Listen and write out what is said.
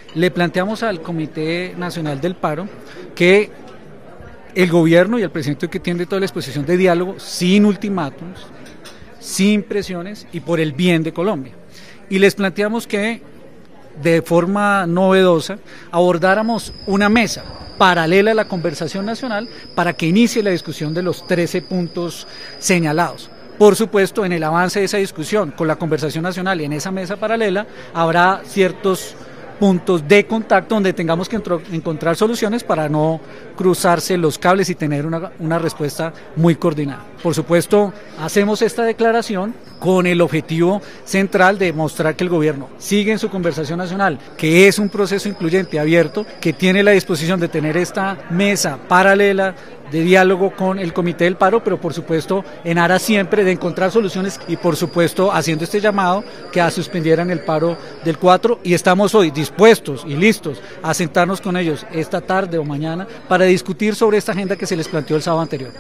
le planteamos al Comité Nacional del Paro que el gobierno y el presidente que tiene toda la disposición de diálogo, sin ultimátums, sin presiones y por el bien de Colombia. Y les planteamos que de forma novedosa abordáramos una mesa paralela a la conversación nacional para que inicie la discusión de los 13 puntos señalados. Por supuesto, en el avance de esa discusión con la conversación nacional y en esa mesa paralela habrá ciertos puntos de contacto donde tengamos que encontrar soluciones para no cruzarse los cables y tener una respuesta muy coordinada. Por supuesto, hacemos esta declaración con el objetivo central de mostrar que el gobierno sigue en su conversación nacional, que es un proceso incluyente, abierto, que tiene la disposición de tener esta mesa paralela de diálogo con el Comité del Paro, pero por supuesto en aras siempre de encontrar soluciones y por supuesto haciendo este llamado que suspendieran el paro del 4 y estamos hoy dispuestos y listos a sentarnos con ellos esta tarde o mañana para discutir sobre esta agenda que se les planteó el sábado anterior.